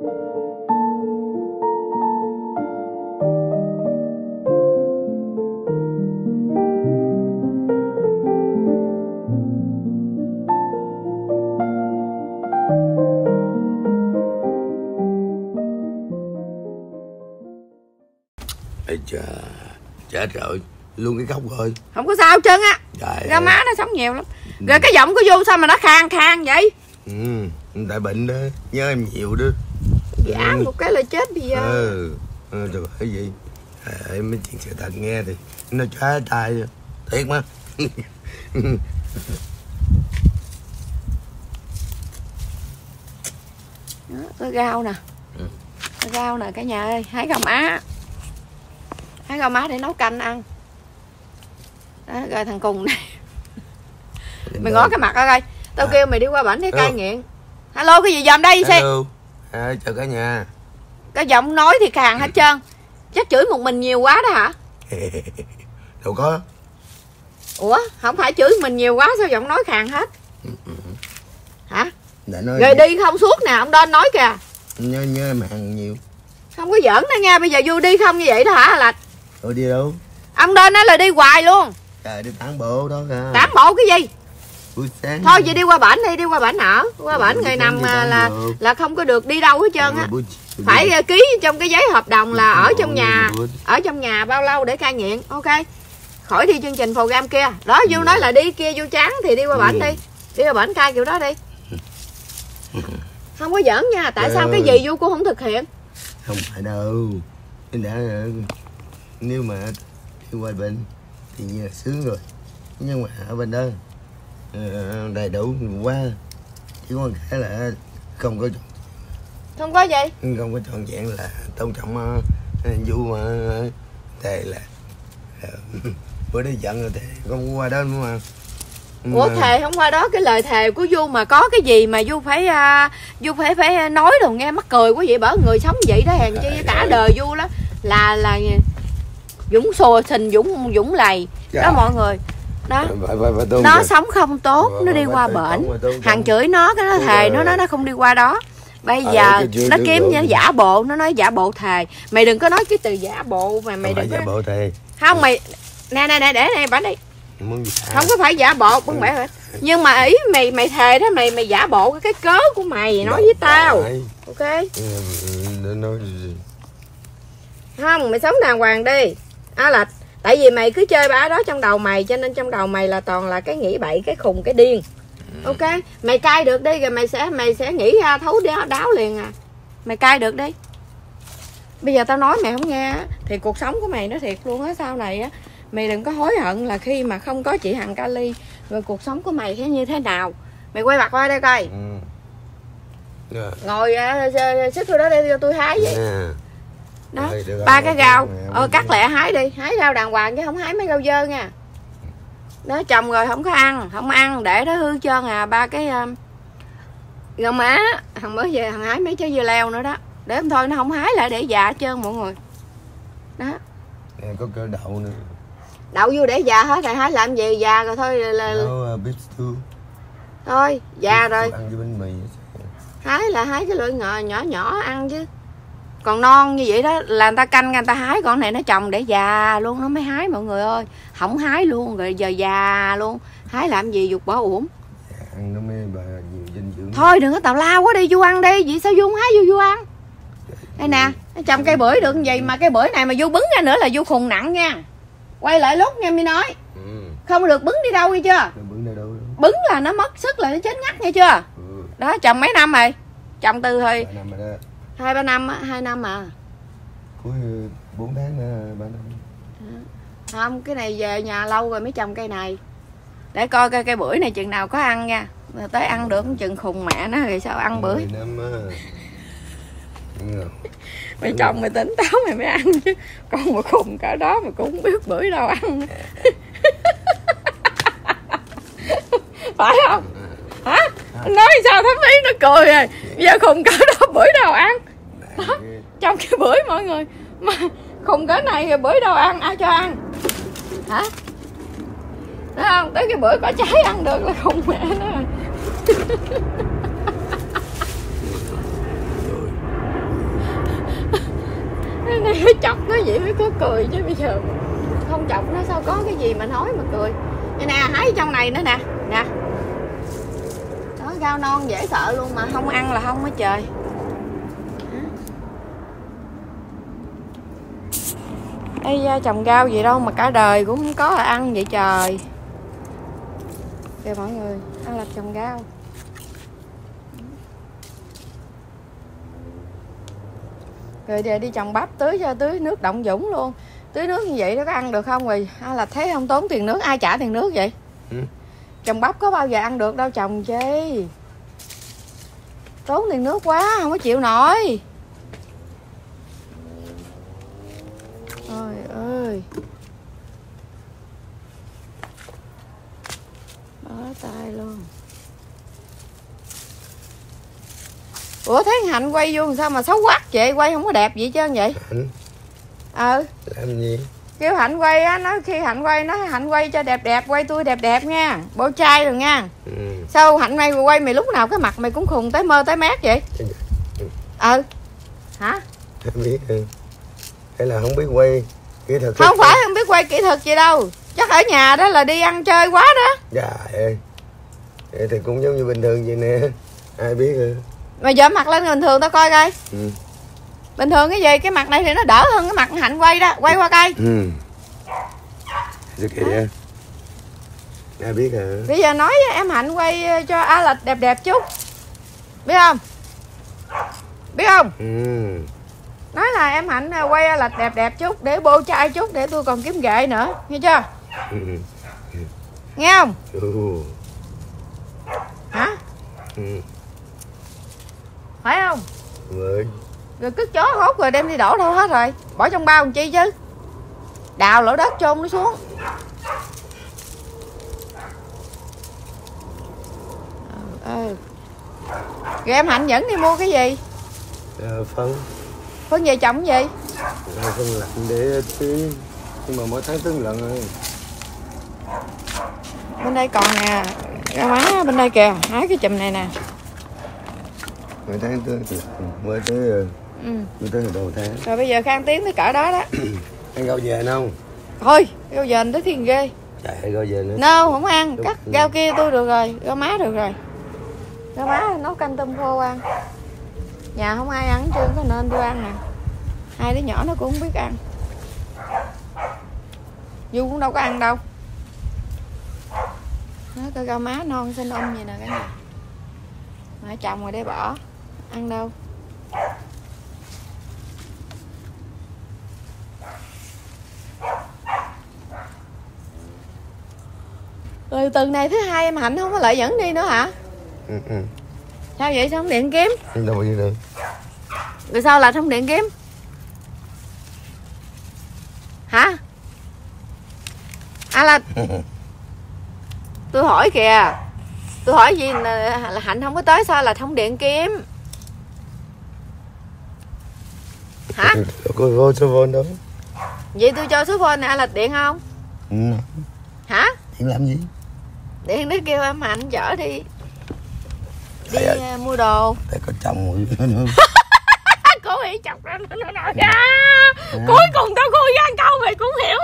Ê chà, chết rồi, luôn cái gốc rồi. Không có sao hết trơn á. Ra má nó sống nhiều lắm. Rồi cái giọng của Du sao mà nó khang khang vậy? Tại bệnh đó, nhớ em nhiều đó. Dạ một cái là chết bây giờ. Trời cái gì? Mấy chuyện sự thật nghe thì nó trái tay thiệt mà. Đó, cái rau nè. Cái rau nè cả nhà ơi, hái rau má. Hái rau má để nấu canh ăn. Đó, rồi thằng Cùng này. Mày ngó cái mặt ra coi. Tao kêu mày đi qua bển để cai nghiện. Hello, cái gì dòm đây xe? Chào cả nhà. Cái giọng nói thì khàn hết trơn. Chắc chửi một mình nhiều quá đó hả? Đâu có. Ủa, không phải chửi mình nhiều quá sao giọng nói khàn hết? Hả? Rồi đi không suốt nè, ông Đôn nói kìa. Nhớ em hàng nhiều. Không có giỡn nữa nha, bây giờ vui đi không như vậy đó hả Lạch? Rồi đi đâu? Ông Đôn nói là đi hoài luôn. Trời, đi tản bộ đó kìa. Tản bộ cái gì? Buổi sáng. Thôi vậy đi qua bển đi, đi qua bển ở. Qua bển người nằm là không có được đi đâu hết trơn á. Phải ký trong cái giấy hợp đồng là ở trong nhà bao lâu để cai nghiện. Ok. Khỏi đi chương trình program kia. Đó Du nói là đi kia Du chán thì đi qua bển đi. Đi qua bển cai kiểu đó đi. Không có giỡn nha, tại sao cái gì Du cũng không thực hiện? Không phải đâu. Nếu mà đi qua bên thì như là sướng rồi. Nhưng mà ở bên đó đầy đủ quá. Chỉ có cái là không có gì? Không có trọn vẹn là tôn trọng Du mà thề là bữa đi giận rồi thì không qua đó nữa mà. Ủa thề không qua đó, cái lời thề của Du mà có cái gì mà Du phải nói đồ nghe mắc cười quá vậy, bởi người sống vậy đó hèn chi cả đời Du đó là Dũng xô xình Dũng lầy đó mọi người. Đó nó sống không tốt, nó đi qua bển hàng chửi nó, cái nó thề nó không đi qua đó. Bây giờ nó kiếm như giả bộ, nó nói giả bộ thề. Mày đừng có nói cái từ giả bộ mà mày đừng có giả bộ thề. Không mày nè để này bả đi. Không có phải giả bộ bưng bẻ. Nhưng mà ý mày thề đó, mày giả bộ cái cớ của mày nói với tao. Ok. Không, mày sống đàng hoàng đi. Là tại vì mày cứ chơi bả đó trong đầu mày, cho nên trong đầu mày là toàn là cái nghĩ bậy, cái khùng, cái điên. Ok, mày cai được đi rồi mày sẽ nghĩ ra thấu đáo liền à. Mày cai được đi. Bây giờ tao nói mày không nghe thì cuộc sống của mày nó thiệt luôn á, sau này á mày đừng có hối hận là khi mà không có chị Hằng Kali rồi cuộc sống của mày sẽ như thế nào. Mày quay mặt qua đây coi. Ngồi xích tôi đó đây cho tôi hái vậy. Đó, 3 cái rau cắt lẹ hái đi, hái rau đàng hoàng chứ không hái mấy rau dơ nha. Đó, trồng rồi không ăn để đó hư trơn à. 3 cái rau má, thằng mới về thằng hái mấy trái dưa leo nữa đó. Để không thôi nó không hái lại để già hết trơn mọi người. Đó. Có cơ đậu nữa. Đậu vô để già hết rồi, hái làm gì già rồi thôi là thôi già rồi. Ăn với bánh mì. Hái là hái cái loại nhỏ nhỏ ăn chứ. Còn non như vậy đó là người ta canh người ta hái, con này nó trồng để già luôn nó mới hái mọi người ơi. Không hái luôn rồi giờ già luôn. Hái làm gì dục bỏ uổng. Ăn nó mới nhiều dinh dưỡng. Thôi đừng có tào lao quá đi, Du ăn đi. Vậy sao Du không hái Du ăn? Đây nè, nó trồng cây bưởi được gì mà cây bưởi này mà Du bứng ra nữa là Du khùng nặng nha. Quay lại lúc nha mi nói. Không được bứng đi đâu nghe chưa? Bứng là nó mất sức là nó chết ngắt nghe chưa? Đó, trồng mấy năm rồi? Trồng từ hồi 2-3 năm á, 2 năm à. Cuối 4 tháng nữa, 3 năm. Không, cái này về nhà lâu rồi mới trồng cây này. Để coi cây bưởi này chừng nào có ăn nha. Rồi tới ăn được chừng khùng mẹ nó rồi sao ăn bưởi. Mày trồng mày tỉnh táo mày mới ăn chứ. Con mà khùng cả đó mà cũng không biết bưởi đâu ăn. Phải không? Hả? Nói sao thấm ý nó cười rồi. Giờ khùng cỡ đó bưởi đâu ăn. Đó, trong cái bưởi mọi người. Mà khùng cỡ này rồi bưởi đâu ăn, ai cho ăn? Hả? Thấy không? Tới cái bưởi có trái ăn được là khùng mẹ nó rồi. chọc nó vậy mới có cười chứ bây giờ không chọc nó sao có cái gì mà nói mà cười. Đây nè, hái trong này nữa nè. Nè. Đó, rau non dễ sợ luôn mà không ăn là không á trời. Ây, trồng rau gì đâu mà cả đời cũng không có là ăn vậy trời. Kìa mọi người, ăn là trồng rau. Rồi giờ đi trồng bắp tưới cho tưới nước Động Dũng luôn. Tưới nước như vậy nó có ăn được không rồi? Là thấy không tốn tiền nước, ai trả tiền nước vậy? Trồng bắp có bao giờ ăn được đâu trồng chi. Tốn tiền nước quá, không có chịu nổi. Trời ơi. Bó tay luôn. Ủa thấy Hạnh quay vô sao mà xấu quắc vậy? Quay không có đẹp vậy trơn vậy? Hạnh? Làm gì? Kêu Hạnh quay á, nói khi Hạnh quay nói Hạnh quay cho đẹp đẹp, quay tôi đẹp đẹp nha, bổ trai rồi nha. Sao Hạnh quay mày lúc nào cái mặt mày cũng khùng tới mơ tới mát vậy? Hả? Không biết. Hay là không biết quay kỹ thuật? Không phải không biết quay kỹ thuật gì đâu, chắc ở nhà đó là đi ăn chơi quá đó. Trời ơi, vậy thì cũng giống như bình thường vậy nè, ai biết rồi. Mày dỡ mặt lên bình thường tao coi coi. Bình thường cái gì, cái mặt này thì nó đỡ hơn cái mặt Hạnh quay đó, quay qua coi. Sao kìa, ai biết hả? Bây giờ nói em Hạnh quay cho A Lịch đẹp đẹp chút, biết không? Biết không? Nói là em Hạnh quay A Lịch đẹp đẹp chút để bô trai chút để tôi còn kiếm ghệ nữa, nghe chưa? Nghe không? Hả? Phải không? Rồi cứt chó hốt rồi đem đi đổ đâu hết rồi, bỏ trong bao làm chi chứ? Đào lỗ đất chôn nó xuống. Rồi em Hạnh dẫn đi mua cái gì? Phân về trồng cái gì? Phân lạnh để tưới, nhưng mà mỗi tháng tưới lần rồi. Bên đây còn nè, rau má bên đây kìa, hái cái chùm này nè. Mỗi tháng tưới, mới tới mới tới đầu tháng. Rồi bây giờ Khang Tiến tới cỡ đó đó. Ăn rau dền không? Thôi, rau dền tới thiên ghê. Trời, rau dền nữa. No, không ăn, cắt rau kia tôi được rồi, rau má được rồi. Rau má nấu canh tôm khô ăn. Nhà không ai ăn trơn có nên tôi ăn nè. Hai đứa nhỏ nó cũng không biết ăn. Du cũng đâu có ăn đâu. Nó coi rau má non xinh vậy nè cả nhà. Mà trồng rồi để bỏ, ăn đâu. Rồi tuần này thứ hai em Hạnh không có lại dẫn đi nữa hả? Sao vậy, sao không điện kiếm? Đâu đi được. Rồi sao là không điện kiếm? Hả? À là tôi hỏi kìa. Tôi hỏi gì là Hạnh không có tới sao là không điện kiếm? Hả? Có vô số phone đâu. Vậy tôi cho số phone này là điện không? Hả? Điện làm gì? Điện để kêu em Hạnh chở đi. Đi mua đồ. Để có chồng rồi nữa. Cố ý chọc ra nó nói ra. Cuối cùng tao khui ra câu mày cũng hiểu.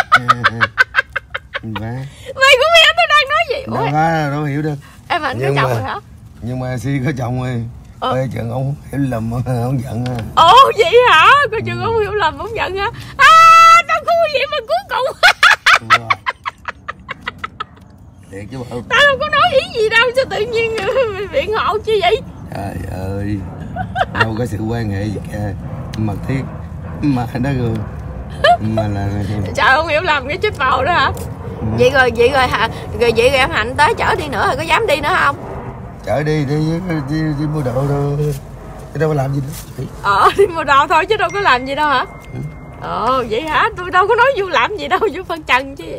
Mày cũng hiểu tao đang nói gì. Đâu hiểu được. Em Hạnh có chồng rồi hả? Nhưng mà Si có chồng rồi. Coi chừng ông hiểu lầm không giận ha. Ồ vậy hả? Coi chừng ông hiểu lầm không giận hả? Tao khui vậy mà cuối cùng. Thiệt chứ bộ. Tao đâu có nói ý gì đâu, sao tự nhiên mày biện hộ chi vậy? Trời ơi, đâu có sự quan hệ gì cả, mật thiết mà đó rồi mà là trời, không hiểu lầm cái chết bầu đó hả? Vậy rồi hả? Vậy em Hạnh tới chở đi nữa rồi có dám đi nữa không? Chở đi mua đồ thôi, chứ đâu có làm gì đâu. Đi mua đồ thôi chứ đâu có làm gì đâu hả? Vậy hả? Tôi đâu có nói vô làm gì đâu, vô phân trần chứ.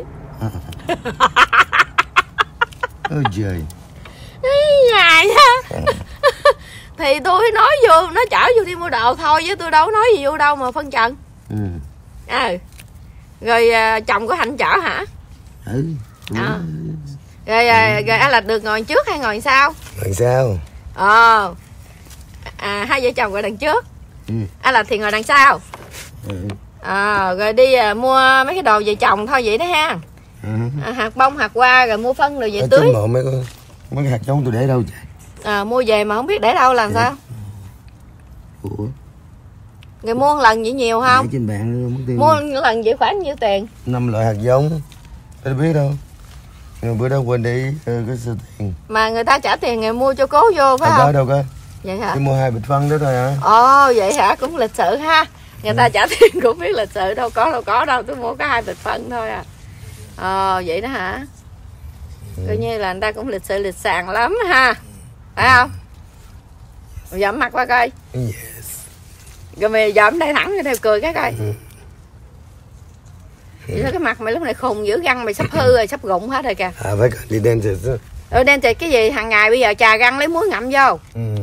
Ôi trời. Ngài ha. Thì tôi nói vô, nó chở vô đi mua đồ thôi chứ tôi đâu có nói gì vô đâu mà phân trần. Rồi chồng của Hạnh chở hả? Rồi anh là được ngồi trước hay ngồi sau? Ngồi sau. Hai vợ chồng ngồi đằng trước. Anh là thì ngồi đằng sau. Rồi đi mua mấy cái đồ về trồng thôi vậy đó ha. Hạt bông, hạt hoa, rồi mua phân rồi về tưới. Mấy cái hạt giống tôi để đâu vậy? Mua về mà không biết để đâu làm sao. Ủa? Rồi mua một lần vậy nhiều không? Trên bạn mua một lần vậy khoảng nhiêu tiền? 5 loại hạt giống. Tôi biết đâu. Nhưng bữa đó quên đi cái số tiền. Mà người ta trả tiền người mua cho cố vô phải không? Đâu có. Vậy hả? Tôi mua 2 bịch phân đó thôi hả? Vậy hả? Cũng lịch sự ha. Người ta trả tiền cũng biết lịch sự, đâu có đâu, tôi mua có 2 bịch phân thôi à. Vậy đó hả? Coi như là người ta cũng lịch sự lịch sàng lắm ha. Phải không? Dậm mặt qua coi. Yes. Rồi mày dậm đây thẳng theo cười cái coi. Vậy cái mặt mày lúc này khùng dữ, răng mày sắp hư rồi, sắp rụng hết rồi kìa. Phải cần đi dentist đó. Dentist cái gì? Hàng ngày bây giờ chà răng lấy muối ngậm vô.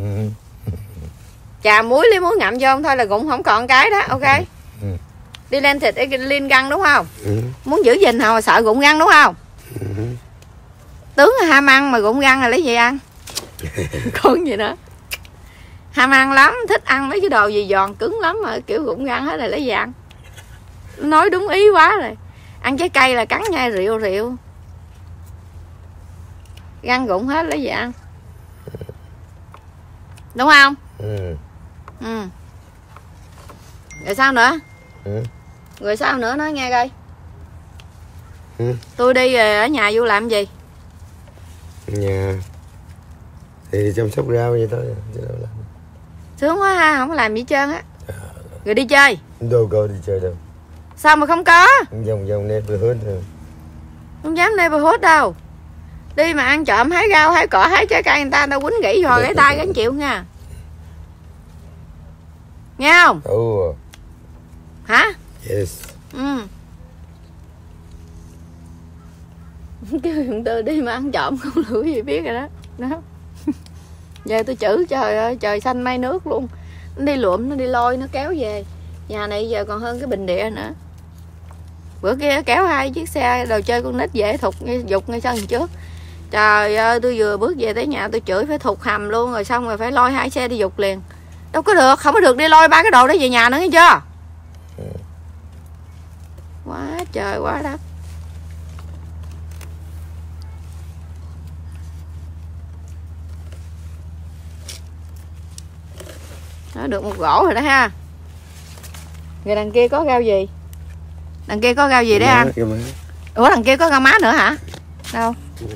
Chà muối lấy muối ngậm vô thôi là rụng không còn cái đó, ok. Đi dentist để lên răng đúng không? Muốn giữ gìn nào mà sợ rụng răng đúng không? Tướng ham ăn mà rụng răng là lấy gì ăn? Con gì nữa? Ham ăn lắm, thích ăn mấy cái đồ gì giòn cứng lắm mà kiểu rụng răng hết là lấy gì ăn? Nói đúng ý quá rồi. Ăn trái cây là cắn nhai rượu răng rụng hết lấy gì ăn? Đúng không? Rồi sao nữa? Rồi sao nữa nói nghe coi. Tôi đi ở nhà vô làm gì? Nhà thì chăm sóc rau vậy thôi chứ đâu làm. Sướng quá ha, không có làm gì hết trơn á. Rồi đi chơi? Đâu có đi chơi đâu. Sao mà không có? Vòng neighborhood thôi. Không dám neighborhood đâu. Đi mà ăn trộm hái rau hái cỏ hái trái cây người ta quýnh gỉ rồi cái tay gánh chịu nha. Nghe không? Hả? Yes. Cái thằng Tư đi mà ăn trộm không lửa gì biết rồi đó. Giờ tôi chửi trời ơi, trời xanh mây nước luôn. Nó đi lượm, nó đi lôi, nó kéo về. Nhà này giờ còn hơn cái bình địa nữa. Bữa kia kéo 2 chiếc xe đồ chơi con nít dễ thục dục ngay sân trước. Trời ơi, tôi vừa bước về tới nhà tôi chửi phải thục hầm luôn, rồi xong rồi phải lôi 2 xe đi dục liền. Đâu có được, không có được đi lôi 3 cái đồ đó về nhà nữa nghe chưa? Quá trời quá đất. Nó được một gỗ rồi đó ha. Rồi đằng kia có rau gì? Đằng kia có rau gì đấy anh? Ủa đằng kia có rau má nữa hả? Đâu?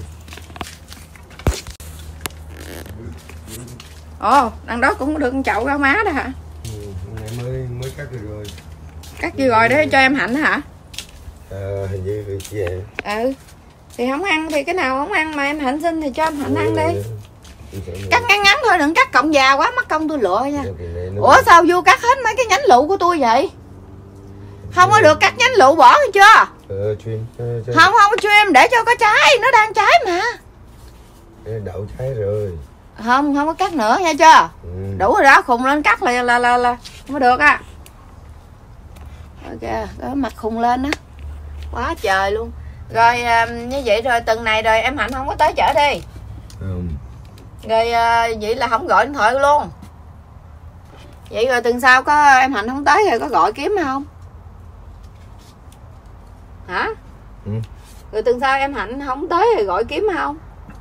Đằng đó cũng được một chậu rau má đó hả? Mới cắt rồi. Cắt gì rồi để cho em Hạnh hả? Hình như vậy. Thì không ăn thì cái nào không ăn mà em Hạnh xin thì cho em Hạnh ăn đi. Cắt ngắn thôi, đừng cắt cọng già quá mất công tôi lựa nha. Ủa sao vô cắt hết mấy cái nhánh lụ của tôi vậy? Không có được cắt nhánh lụ bỏ nghe chưa? Không có trim để cho có trái, nó đang trái mà. Đậu trái rồi. Không có cắt nữa nha chưa? Đủ rồi đó, khùng lên cắt là không có được á. Ok, cái mặt khùng lên á. Quá trời luôn. Rồi như vậy rồi tuần này rồi em Hạnh không có tới chợ đi. Rồi vậy là không gọi điện thoại luôn. Vậy rồi tuần sau có em Hạnh không tới rồi có gọi kiếm không? Hả? Rồi tuần sau em Hạnh không tới rồi gọi kiếm không?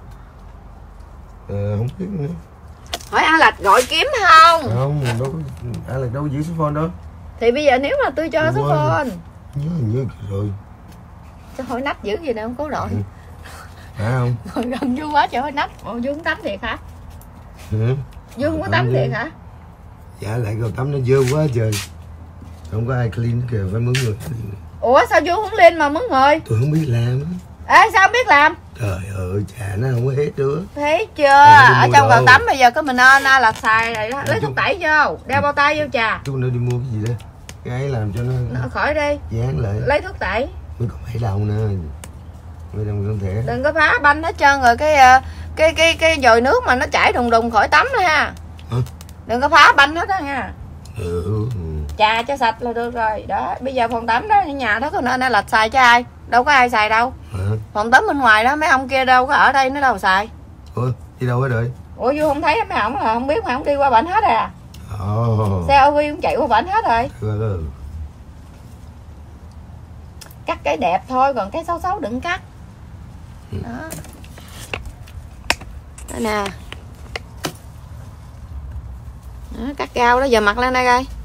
Không biết nữa. Hỏi A Lạch gọi kiếm không? Không, đâu có. A Lạch đâu có giữ số phone đâu. Thì bây giờ nếu mà tôi cho số phone. Nhớ rồi. Sao hỏi nách dữ gì nè không có đội. Phải không? Rồi gần vô quá trời hỏi nách. Ồ vô không tắm thiệt hả? Vô không có tắm thiệt hả? Dạ lại cầu tắm nó dơ quá trời. Không có ai clean kìa, phải mướn người. Ủa sao vô không lên mà mướn người? Tôi không biết làm. Ê sao biết làm? Trời ơi chà nó không có hết nữa. Thấy chưa? Ở trong cầu tắm bây giờ có mình A là xài rồi đó. Lấy thuốc tẩy vô, đeo bao tay vô trà. Chút nữa đi mua cái gì đó. Cái ấy làm cho nó khỏi đi. Dán lại. Lấy thuốc tẩy. Mới còn 7 đồng nữa. Mới đồng không thể. Đừng có phá banh hết trơn rồi cái dồi nước mà nó chảy đùng đùng khỏi tắm đó ha. Hả? Đừng có phá banh hết đó nha. Ừ. Chà cho sạch là được rồi. Đó, bây giờ phòng tắm đó nhà đó có nên là xài cho ai? Đâu có ai xài đâu. Hả? Phòng tắm bên ngoài đó mấy ông kia đâu có ở đây nó đâu xài. Ủa, đi đâu hết rồi? Ủa vô không thấy mấy ông là không biết mà không đi qua bển hết à. Xe OV cũng chạy qua bển hết rồi. Cắt cái đẹp thôi, còn cái xấu xấu đừng cắt. Đó. Đó nè. Đó, cắt rau đó, giờ mặt lên đây coi.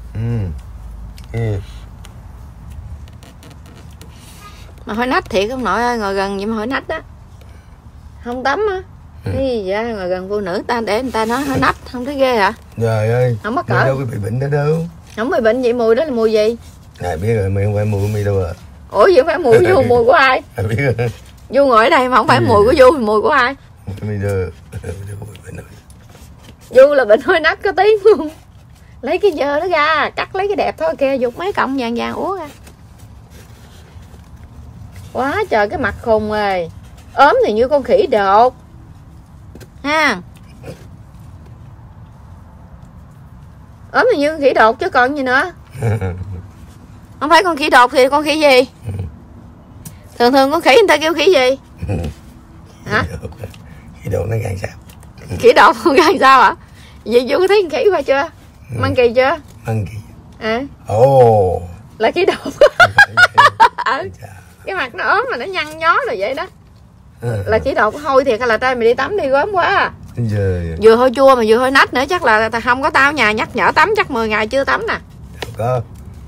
Mà hỏi nách thiệt không nội ơi, ngồi gần vậy mà hỏi nách đó. Không tắm á. Cái gì vậy, ngồi gần phụ nữ ta để người ta nói hỏi nách, không thấy ghê hả? Trời ơi, không mắc cỡ. đâu có bị bệnh đó đâu. Không bị bệnh vậy, mùi đó là mùi gì? Này biết rồi, mày không phải mùi của mày đâu à. Ủa vậy phải mùi của Du, mùi của ai? Biết rồi. Du ngồi ở đây mà không phải mùi của Du thì mùi của ai? Mày đưa. Du là bệnh hơi nách có tiếng luôn. Lấy cái dơ đó ra, cắt lấy cái đẹp thôi kìa, dục mấy cọng vàng vàng uống ra. Quá trời cái mặt khùng rồi. Ốm thì như con khỉ đột. Ha. Ốm thì như con khỉ đột chứ còn gì nữa. Không phải con khỉ đột thì con khỉ gì? Thường thường con khỉ người ta kêu khỉ gì? Hả? Khỉ đột nó gan sao? Khỉ đột không gan sao hả? Vậy Du có thấy con khỉ qua chưa? Măng kỳ chưa? Măng kỳ. À. Ồ. Là khỉ đột. Cái mặt nó ốm mà nó nhăn nhó rồi vậy đó. Là khỉ đột hôi thiệt hay là trai mày đi tắm đi gớm quá à. Vừa hôi chua mà vừa hôi nách nữa, chắc là không có tao nhà nhắc nhở tắm, chắc 10 ngày chưa tắm nè. Đâu có.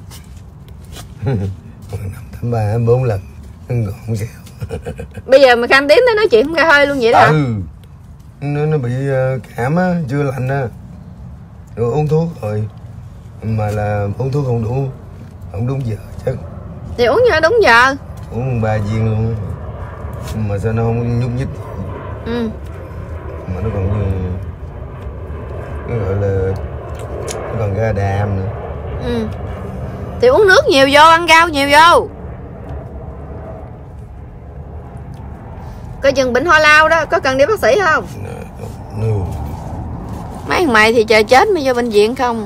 3, 4 lần gọn sao. Bây giờ mà Khanh Tiến nó nói chuyện không ra hơi luôn vậy đó hả? Nó bị cảm á, chưa lành á. Rồi uống thuốc rồi. Mà là uống thuốc không đúng giờ chắc. Thì uống cho đúng giờ. Uống 3 viên luôn. Mà sao nó không nhúc nhích. Mà nó còn như nó gọi là nó còn ra đàm nữa. Thì uống nước nhiều vô, ăn rau nhiều vô. Coi chừng bệnh ho lao đó, có cần đi bác sĩ không? No. Mấy thằng mày thì chờ chết mới vô bệnh viện không.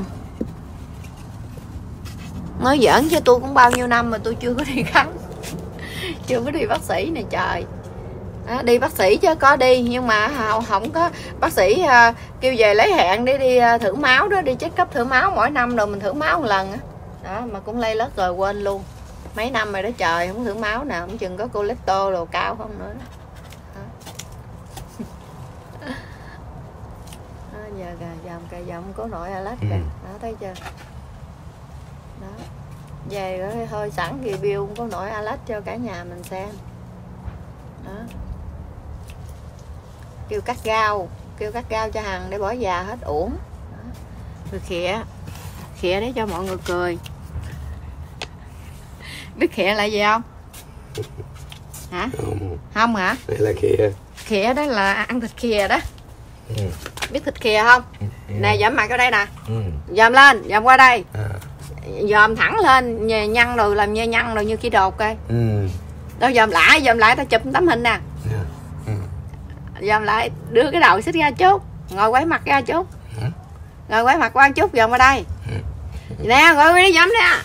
Nói giỡn chứ tôi cũng bao nhiêu năm mà tôi chưa có đi khám. Chưa có đi bác sĩ này trời. Đó, đi bác sĩ chứ có đi, nhưng mà không có bác sĩ kêu về lấy hẹn để đi thử máu đó, đi check up thử máu mỗi năm rồi mình thử máu một lần á. Đó mà cũng lây lất rồi quên luôn. Mấy năm rồi đó trời, không thử máu nào, không chừng có cholesterol đồ cao không nữa đó. Giờ dòng cây dòng có nội Alex kìa. Đó thấy chưa? Đó. Về rồi hơi sẵn review có nội Alex cho cả nhà mình xem. Đó. Kêu cắt rau cho Hằng để bỏ già hết uổng. Rồi khịa để cho mọi người cười. Biết khịa là gì không? Hả? Không hả? Đây là khịa. Khịa đó là ăn thịt khìa đó. Biết thịt khìa không? Nè dòm mặt ở đây nè. Dòm lên, dòm qua đây. Dòm thẳng lên, nhăn rồi làm như nhăn rồi như khi đột coi. Đâu dòm lại ta chụp tấm hình nè. Dòm lại, đưa cái đầu xích ra chút, ngồi quay mặt ra chút. Rồi quay mặt qua chút, dòm qua đây. Nè, ngồi quay dòm nè.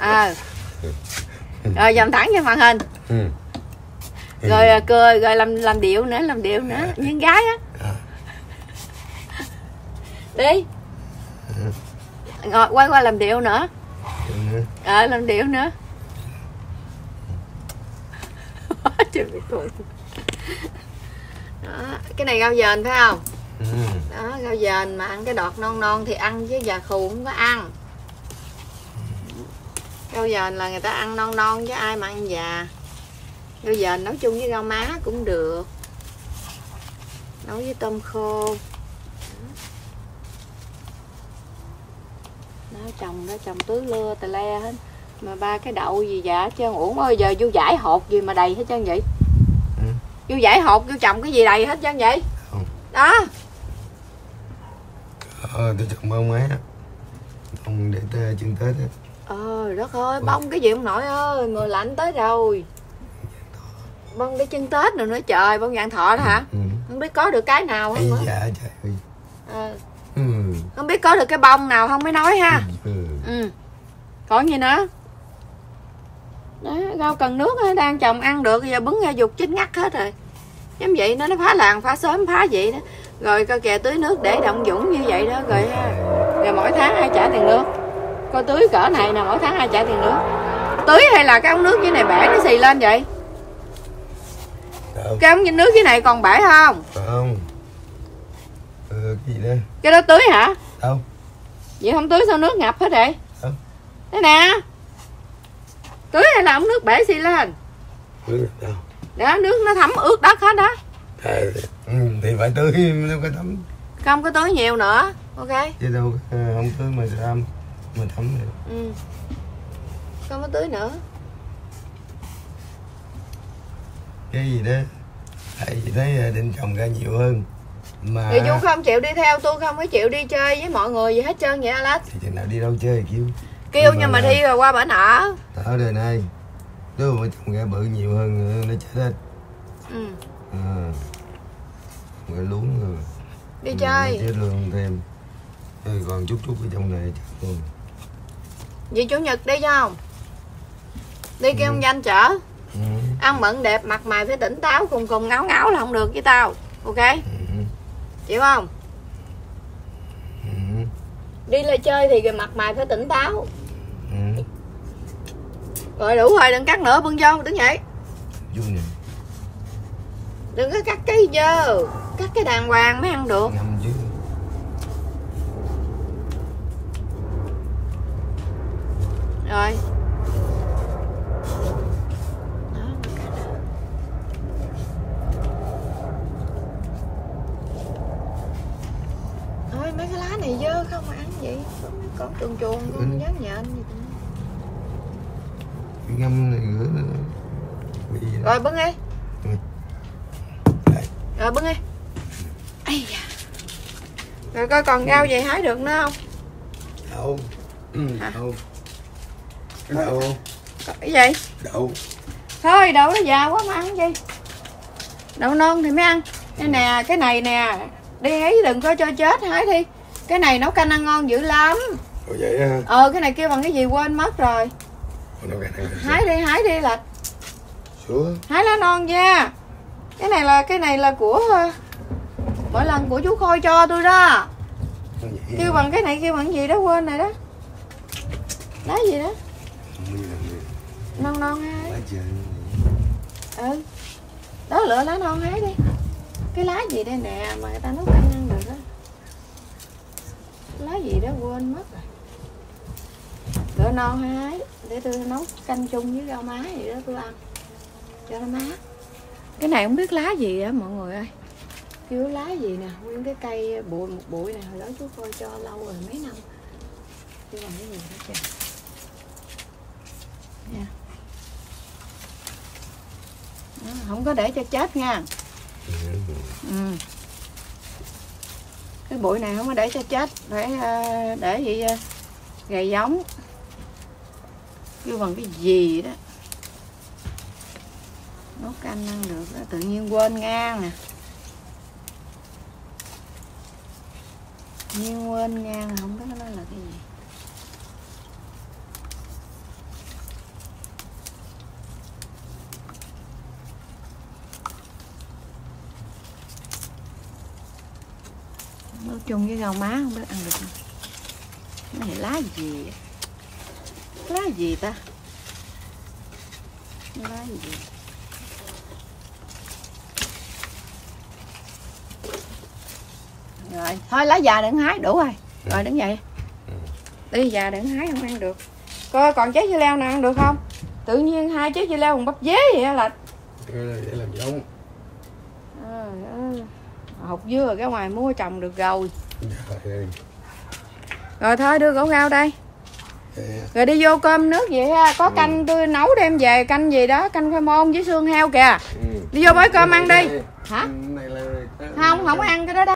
Rồi dòm thẳng cho màn hình. Rồi cười, rồi làm điệu nữa, như gái á. Đi. Ngồi quay qua làm điệu nữa. Làm điệu nữa. Đó, cái này rau dền phải không? Đó, rau dền mà ăn cái đọt non thì ăn, chứ già khù không có ăn. Rau dền là người ta ăn non chứ ai mà ăn già. Rau dền nấu chung với rau má cũng được, nấu với tôm khô. Đó, trồng tưới lưa tà le hết. Mà 3 cái đậu gì dạ hết trơn. Uổng ơi, giờ vô giải hột gì mà đầy hết trơn vậy? Vô giải hột vô trồng cái gì đầy hết trơn vậy? Đó. Tôi trồng bông ấy, bông để chừng Tết á. Đất ơi, bông cái gì ông nội ơi, mùa lạnh tới rồi. Bông để chân Tết rồi nữa trời, bông vạn thọ đó hả? Không biết có được cái nào không nữa. Dạ trời ơi. Không biết có được cái bông nào không mới nói ha. Còn gì nữa? Đó, rau cần nước đó, đang trồng ăn được, giờ bứng ra dục chết ngắt hết rồi. Giống vậy nó phá làng phá xóm phá vậy đó. Rồi coi kìa tưới nước để Động Dũng như vậy đó. Rồi mỗi tháng ai trả tiền nước? Coi tưới cỡ này nè, mỗi tháng ai trả tiền nước? tưới hay là cái ống nước dưới này bể nó xì lên vậy? Đâu? Cái ống nước dưới này còn bể không? Không. Cái gì đó? Cái đó tưới hả? Đâu? Vậy không tưới sao nước ngập hết vậy? Đâu? Đây nè. Tưới hay là ống nước bể xì lên? Nước đâu? Đó, nước nó thấm ướt đất hết đó. Thì phải tưới đâu có thấm. Không có tưới nhiều nữa. Ok. Chứ đâu không tưới mà thấm được. Ừ. Không có tưới nữa. Cái gì đó? Tại vì thấy định trồng ra nhiều hơn. Mà Thì chú không chịu đi theo, tôi không có chịu đi chơi với mọi người gì hết trơn vậy Alex. thì chừng nào đi đâu chơi kêu. Nhưng mà đi rồi qua bển ở. Ở đời này nếu mà trồng ra bự nhiều hơn nó chết hết. Ừ. Rồi luống rồi. Đi chơi. Chết luôn thêm. Rồi còn chút ở trong này chết luôn. Vậy chủ nhật đi không? Đi kêu ông Danh chở. Ừ. Ăn bận đẹp, mặt mày phải tỉnh táo, cùng ngáo ngáo là không được với tao. Ok? Chịu không? Đi lên chơi thì mặt mày phải tỉnh táo. Rồi đủ rồi, đừng cắt nữa, bưng vô, đứng dậy. Vui nè. Đừng có cắt cái dơ, cắt cái đàng hoàng mới ăn được. Ngâm chứ. Rồi. Thôi mấy cái lá này dơ không mà ăn vậy. Có mấy con chuồn con nhớn nhện gì tụi nó. Ngâm này rửa nữa. Rồi bưng đi. Rồi bưng đi. Ây da. Rồi coi còn rau gì hái được nữa không? Đậu. Đậu. Đậu. Cái gì? Đậu. Thôi đậu nó già quá mà ăn gì. Đậu non thì mới ăn. Đây nè, cái này nè. Đi ấy đừng có cho chết, hái đi. Cái này nấu canh ăn ngon dữ lắm. Ủa vậy ha? Cái này kêu bằng cái gì quên mất rồi. Hái đi là hái lá non nha. Cái này là của mỗi lần của chú Khôi cho tôi đó. Kêu bằng cái này kêu bằng gì đó quên rồi đó. Lá gì đó? Non hái. Đó lựa lá non hái đi. Cái lá gì đây nè mà người ta nấu canh ăn được đó. Lá gì đó quên mất rồi. Lựa non hái để tôi nấu canh chung với rau má gì đó tôi ăn cho nó mát. Cái này không biết lá gì á mọi người ơi. Kêu lá gì nè, nguyên cái cây một bụi này hồi đó chú Khôi cho lâu rồi mấy năm. Kêu bằng cái gì đó trời. Nha. Đó, không có để cho chết nha. Cái bụi này không có để cho chết, phải để vậy gầy giống. Kêu bằng cái gì đó. Nấu canh ăn được đó, tự nhiên quên ngang nè. Nhưng quên ngang không biết nó là cái gì. Nấu chung với rau má không biết ăn được không. Cái này lá gì vậy? Lá gì ta? Lá gì? Rồi, thôi lá già đừng hái đủ rồi. Rồi đứng dậy. Đi già đừng hái không ăn được. Coi còn trái dưa leo nào ăn được không? Tự nhiên hai trái dưa leo còn bắp dế vậy là để làm giống. Hột dưa ở cái ngoài mua trồng được rồi. Rồi thôi đưa gỗ rau đây. Rồi đi vô cơm nước vậy ha. Có canh tôi nấu đem về, canh gì đó, canh khoai môn với xương heo kìa. Đi vô bới cơm ăn đi. Hả? Không ăn cái đó đâu.